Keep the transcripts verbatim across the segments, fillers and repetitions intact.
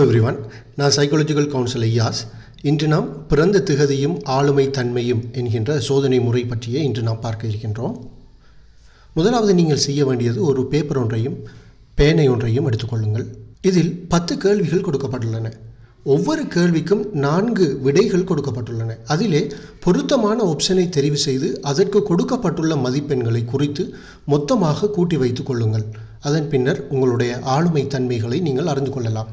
Hello everyone, நான் Psychological Counselling Iyas. இன்று நாம் பிறந்த திகதியும் ஆளுமை தன்மையும் என்கின்ற சோதனை முறை பற்றியே இன்று நாம் பார்க்க இருக்கின்றோம். முதலாவது நீங்கள் செய்ய வேண்டியது ஒரு பேப்பர் ஒன்றையும் பேனை ஒன்றையும் எடுத்துக்கொள்ளுங்கள். இதில் பத்து கேள்விகள் கொடுக்கப்பட்டுள்ளன. ஒவ்வொரு கேள்விக்கும் நான்கு விடைகள் கொடுக்கப்பட்டுள்ளன. அதிலே பொருத்தமான ஆப்ஷனை தெரிவு செய்து அதற்கு கொடுக்கப்பட்டுள்ள மதிப்பெண்களை குறித்து மொத்தமாக கூட்டி வைத்துக் கொள்ளுங்கள். அதன் பின்னர் உங்களுடைய ஆளுமை தன்மைகளை நீங்கள் அறிந்து கொள்ளலாம்.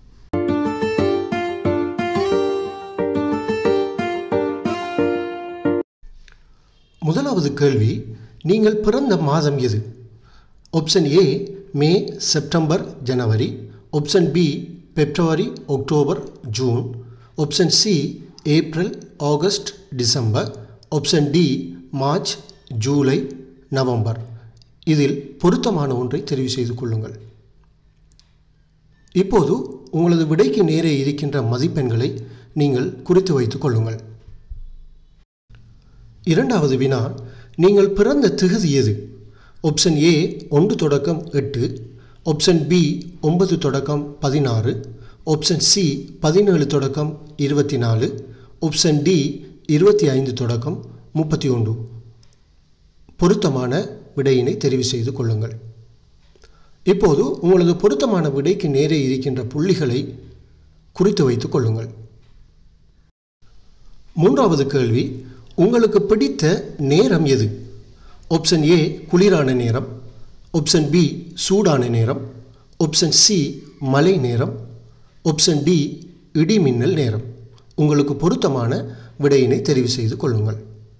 முதலாவது கேள்வி, நீங்கள் பிறந்த மாதம் எது? ஆப்ஷன் ஏ மே, செப்டம்பர், ஜனவரி. ஆப்ஷன் பி பிப்ரவரி, October, June. Option C April, August, December. Option D March, ஜூலை, நவம்பர். இதில் பொருத்தமான ஒன்றை தெரிவு செய்து கொள்ளுங்கள். இப்போது உங்களது விடைக்கு நேரே இருக்கின்ற மதிப்பெண்களை நீங்கள் குறித்து வைத்துக் கொள்ளுங்கள். இரண்டாவது வினா, நீங்கள் பிறந்த திகதி எது? ஆப்ஷன் ஏ ஒன்று தொடக்கம் எட்டு. ஆப்ஷன் பி ஒன்பது தொடக்கம் பதினாறு. ஆப்ஷன் சி பதினேழு தொடக்கம் இருபத்தி நாலு. ஆப்ஷன் டி இருபத்தி ஐந்து தொடக்கம் முப்பத்தி ஒன்று. பொருத்தமான விடையினை தெரிவு செய்து கொள்ளுங்கள். இப்போது உங்களது பொருத்தமான விடைக்கு நேரே இருக்கின்ற புள்ளிகளை குறித்து வைத்துக் கொள்ளுங்கள். மூன்றாவது கேள்வி, உங்களுக்கு பிடித்த நேரம் எது? ஆப்ஷன் ஏ குளிரான நேரம். ஆப்ஷன் பி சூடான நேரம். ஆப்ஷன் சி மழை நேரம். ஆப்ஷன் டி இடிமின்னல் நேரம். உங்களுக்கு பொருத்தமான விடையினை தெரிவு செய்து கொள்ளுங்கள்.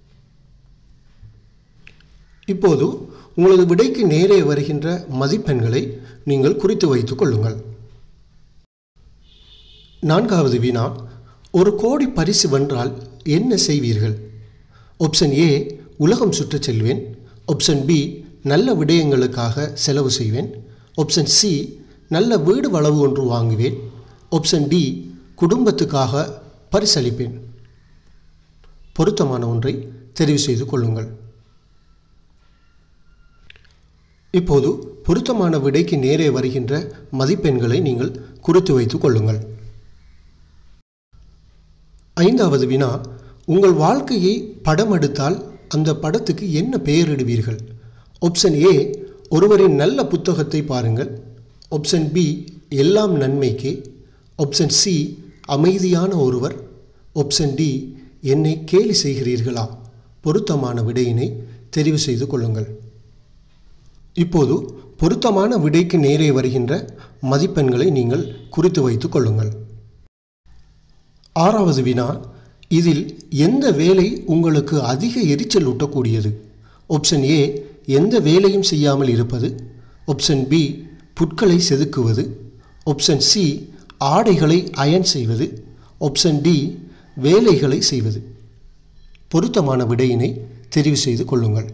இப்போது உங்களது விடைக்கு நேரே வருகின்ற மதிப்பெண்களை நீங்கள் குறித்து வைத்துக் கொள்ளுங்கள். நான்காவது வினா, ஒரு கோடி பரிசு வென்றால் என்ன செய்வீர்கள்? ஆப்ஷன் ஏ உலகம் சுற்றச் செல்வேன். ஆப்ஷன் பி நல்ல விடயங்களுக்காக செலவு செய்வேன். ஆப்ஷன் சி நல்ல வீடு வளவு ஒன்று வாங்குவேன். ஆப்ஷன் டி குடும்பத்துக்காக பரிசளிப்பேன். பொருத்தமான ஒன்றை தெரிவு செய்து கொள்ளுங்கள். இப்போது பொருத்தமான விடைக்கு நேரே வருகின்ற மதிப்பெண்களை நீங்கள் குறித்து வைத்துக் கொள்ளுங்கள். ஐந்தாவது வினா, உங்கள் வாழ்க்கையை படம் எடுத்தால் அந்த படத்துக்கு என்ன பெயரிடுவீர்கள்? ஆப்ஷன் ஏ ஒருவரின் நல்ல புத்தகத்தை பாருங்கள். ஆப்ஷன் பி எல்லாம் நன்மைக்கே. ஆப்ஷன் சி அமைதியான ஒருவர். ஆப்ஷன் டி என்னை கேலி செய்கிறீர்களா? பொருத்தமான விடையினை தெரிவு செய்து கொள்ளுங்கள். இப்போது பொருத்தமான விடைக்கு நேரே வருகின்ற மதிப்பெண்களை நீங்கள் குறித்து வைத்துக் கொள்ளுங்கள். ஆறாவது வினா, இதில் எந்த வேலை உங்களுக்கு அதிக எரிச்சல் ஊட்டக்கூடியது? ஆப்ஷன் ஏ எந்த வேலையும் செய்யாமல் இருப்பது. ஆப்ஷன் பி புட்களை செதுக்குவது. ஆப்ஷன் சி ஆடைகளை அயன் செய்வது. ஆப்ஷன் டி வேலைகளை செய்வது. பொருத்தமான விடையினை தெரிவு செய்து கொள்ளுங்கள்.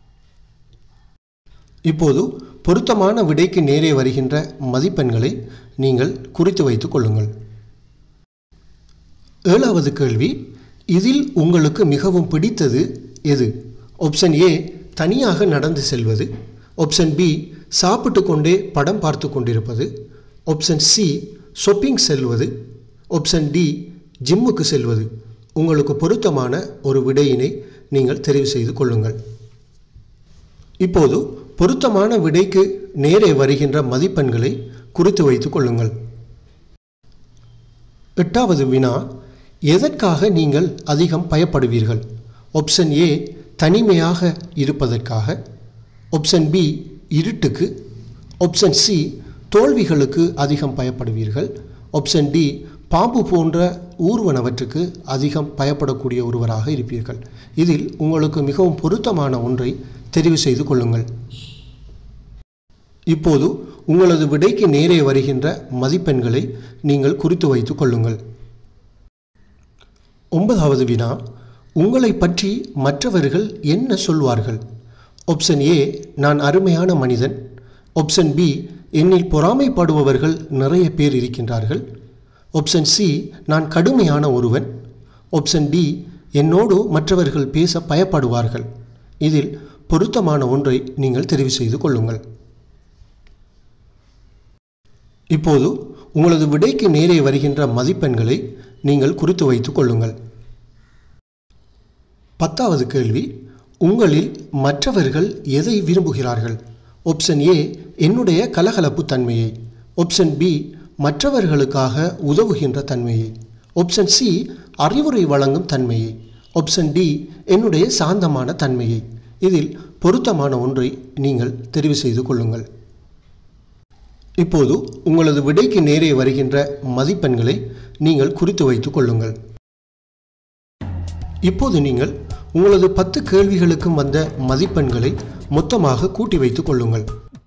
இப்போது பொருத்தமான விடைக்கு நேரே வருகின்ற மதிப்பெண்களை நீங்கள் குறித்து வைத்துக் கொள்ளுங்கள். ஏழாவது கேள்வி, இதில் உங்களுக்கு மிகவும் பிடித்தது எது? ஆப்ஷன் ஏ தனியாக நடந்து செல்வது. ஆப்ஷன் பி சாப்பிட்டு கொண்டே படம் பார்த்து கொண்டிருப்பது. ஆப்ஷன் சி ஷாப்பிங் செல்வது. ஆப்ஷன் டி ஜிம்முக்கு செல்வது. உங்களுக்கு பொருத்தமான ஒரு விடையினை நீங்கள் தெரிவு செய்து கொள்ளுங்கள். இப்போது பொருத்தமான விடைக்கு நேரே வருகின்ற மதிப்பெண்களை குறித்து வைத்துக் கொள்ளுங்கள். எட்டாவது வினா, எதற்காக நீங்கள் அதிகம் பயப்படுவீர்கள்? ஆப்ஷன் ஏ தனிமையாக இருப்பதற்காக. ஆப்ஷன் பி இருட்டுக்கு. ஆப்ஷன் சி தோல்விகளுக்கு அதிகம் பயப்படுவீர்கள். ஆப்ஷன் டி பாம்பு போன்ற ஊர்வனவற்றுக்கு அதிகம் பயப்படக்கூடிய ஒருவராக இருப்பீர்கள். இதில் உங்களுக்கு மிகவும் பொருத்தமான ஒன்றை தெரிவு செய்து கொள்ளுங்கள். இப்போது உங்களது விடைக்கு நேரே வருகின்ற மதிப்பெண்களை நீங்கள் குறித்து வைத்துக் கொள்ளுங்கள். ஒன்பதாவது வினா, உங்களை பற்றி மற்றவர்கள் என்ன சொல்வார்கள்? ஆப்ஷன் ஏ நான் அருமையான மனிதன். ஆப்ஷன் பி என்னில் பொறாமைப்படுபவர்கள் நிறைய பேர் இருக்கின்றார்கள். ஆப்ஷன் சி நான் கடுமையான ஒருவன். ஆப்ஷன் டி என்னோடு மற்றவர்கள் பேச பயப்படுவார்கள். இதில் பொருத்தமான ஒன்றை நீங்கள் தெரிவு செய்து கொள்ளுங்கள். இப்போது உங்களது விடைக்கு நேரே வருகின்ற மதிப்பெண்களை நீங்கள் குறித்து வைத்துக் கொள்ளுங்கள். பத்தாவது கேள்வி, உங்களில் மற்றவர்கள் எதை விரும்புகிறார்கள்? ஆப்ஷன் ஏ, என்னுடைய கலகலப்பு தன்மையை. ஆப்ஷன் பி, மற்றவர்களுக்காக உதவுகின்ற தன்மையை. ஆப்ஷன் சி, அறிவுரை வழங்கும் தன்மையை. ஆப்ஷன் டி, என்னுடைய சாந்தமான தன்மையை. இதில் பொருத்தமான ஒன்றை நீங்கள் தெரிவு செய்து கொள்ளுங்கள். இப்போது உங்களது விடைக்கு நேரே வருகின்ற மதிப்பெண்களை நீங்கள் குறித்து வைத்துக் கொள்ளுங்கள். இப்போது நீங்கள் உங்களது பத்து கேள்விகளுக்கும் வந்த மதிப்பெண்களை மொத்தமாக கூட்டி வைத்துக் கொள்ளுங்கள்.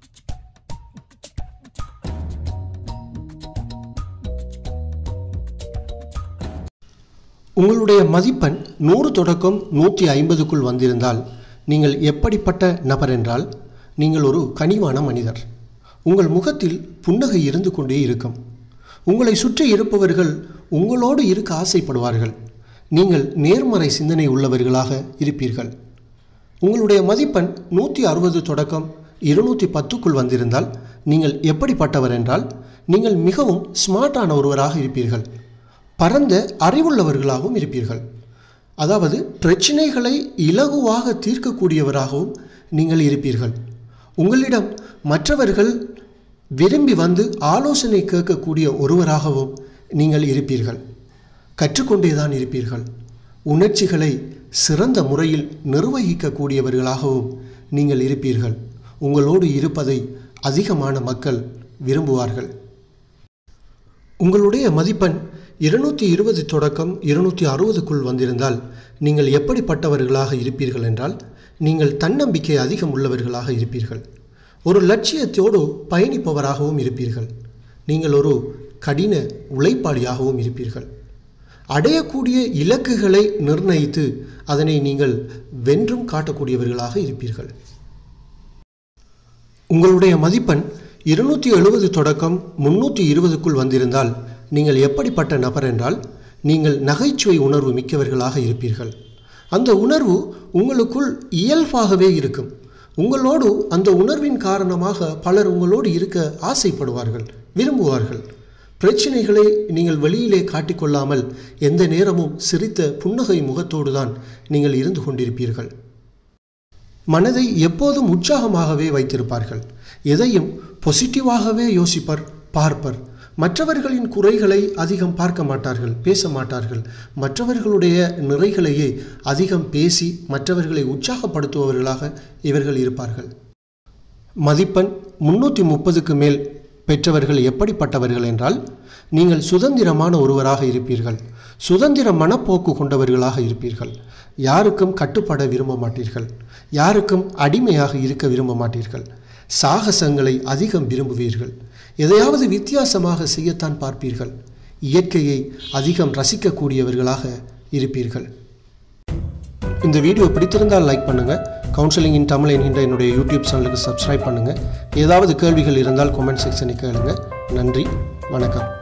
உங்களுடைய மதிப்பெண் நூறு தொடக்கம் நூற்றி ஐம்பதுக்குள் வந்திருந்தால் நீங்கள் எப்படிப்பட்ட நபர் என்றால், நீங்கள் ஒரு கனிவான மனிதர். உங்கள் முகத்தில் புன்னகை இருந்து கொண்டே இருக்கும். உங்களை சுற்றி இருப்பவர்கள் உங்களோடு இருக்க ஆசைப்படுவார்கள். நீங்கள் நேர்மறை சிந்தனை உள்ளவர்களாக இருப்பீர்கள். உங்களுடைய மதிப்பெண் நூற்றி அறுபது தொடக்கம் இருநூற்றி பத்துக்குள் வந்திருந்தால் நீங்கள் எப்படிப்பட்டவர் என்றால், நீங்கள் மிகவும் ஸ்மார்ட்டான ஒருவராக இருப்பீர்கள். பரந்த அறிவுள்ளவர்களாகவும் இருப்பீர்கள். அதாவது பிரச்சனைகளை இலகுவாக தீர்க்கக்கூடியவராகவும் நீங்கள் இருப்பீர்கள். உங்களிடம் மற்றவர்கள் விரும்பி வந்து ஆலோசனை கேட்கக்கூடிய ஒருவராகவும் நீங்கள் இருப்பீர்கள். கற்றுக்கொண்டேதான் இருப்பீர்கள். உணர்ச்சிகளை சிறந்த முறையில் நிர்வகிக்கக்கூடியவர்களாகவும் நீங்கள் இருப்பீர்கள். உங்களோடு இருப்பதை அதிகமான மக்கள் விரும்புவார்கள். உங்களுடைய மதிப்பெண் இருநூற்றி இருபது தொடக்கம் இருநூற்றி அறுபதுக்குள் வந்திருந்தால் நீங்கள் எப்படிப்பட்டவர்களாக இருப்பீர்கள் என்றால், நீங்கள் தன்னம்பிக்கை அதிகம் உள்ளவர்களாக இருப்பீர்கள். ஒரு லட்சியத்தோடு பயணிப்பவராகவும் இருப்பீர்கள். நீங்கள் ஒரு கடின உழைப்பாளியாகவும் இருப்பீர்கள். அடையக்கூடிய இலக்குகளை நிர்ணயித்து அதனை நீங்கள் வென்றும் காட்டக்கூடியவர்களாக இருப்பீர்கள். உங்களுடைய மதிப்பெண் இருநூற்றி எழுபது தொடக்கம் முன்னூற்றி இருபதுக்குள் வந்திருந்தால் நீங்கள் எப்படிப்பட்ட நபர் என்றால், நீங்கள் நகைச்சுவை உணர்வு மிக்கவர்களாக இருப்பீர்கள். அந்த உணர்வு உங்களுக்குள் இயல்பாகவே இருக்கும். உங்களோடு அந்த உணர்வின் காரணமாக பலர் உங்களோடு இருக்க ஆசைப்படுவார்கள், விரும்புவார்கள். பிரச்சனைகளை நீங்கள் வெளியிலே காட்டிக்கொள்ளாமல் எந்த நேரமும் சிரித்த புன்னகை முகத்தோடு தான் நீங்கள் இருந்து கொண்டிருப்பீர்கள். மனதை எப்போதும் உற்சாகமாகவே வைத்திருப்பார்கள். எதையும் பாசிட்டிவாகவே யோசிப்பர், பார்ப்பர். மற்றவர்களின் குறைகளை அதிகம் பார்க்க மாட்டார்கள், பேச மாட்டார்கள். மற்றவர்களுடைய நிறைகளையே அதிகம் பேசி மற்றவர்களை உற்சாகப்படுத்துபவர்களாக இவர்கள் இருப்பார்கள். மதிப்பெண் முன்னூற்றி முப்பதுக்கு மேல் பெற்றவர்கள் எப்படிப்பட்டவர்கள் என்றால், நீங்கள் சுதந்திரமான ஒருவராக இருப்பீர்கள். சுதந்திர மனப்போக்கு கொண்டவர்களாக இருப்பீர்கள். யாருக்கும் கட்டுப்பட விரும்ப மாட்டீர்கள். யாருக்கும் அடிமையாக இருக்க விரும்ப மாட்டீர்கள். சாகசங்களை அதிகம் விரும்புவீர்கள். எதையாவது வித்தியாசமாக செய்யத்தான் பார்ப்பீர்கள். இயற்கையை அதிகம் ரசிக்கக்கூடியவர்களாக இருப்பீர்கள். இந்த வீடியோ பிடித்திருந்தால் லைக் பண்ணுங்கள். கவுன்சிலிங் இன் தமிழ் என்கின்ற என்னுடைய யூடியூப் சேனலுக்கு சப்ஸ்கிரைப் பண்ணுங்கள். ஏதாவது கேள்விகள் இருந்தால் கமெண்ட் செக்ஷனுக்கு கேளுங்க. நன்றி, வணக்கம்.